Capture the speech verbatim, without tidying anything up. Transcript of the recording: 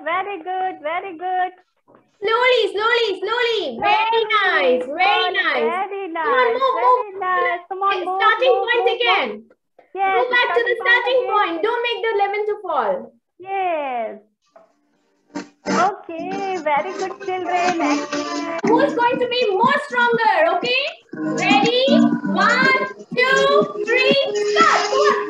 Very good. Very good. Slowly, slowly, slowly. Very nice. Very nice. Very nice. Come on, move, move. Very nice. Come on, move, Starting move, point move, again. move. Yes, Go back to the starting again. point. Don't make the lemon to fall. Yes. Okay. Very good, children. Excellent. Who's going to be more stronger? Okay. Ready? One, two, three, start. Come on.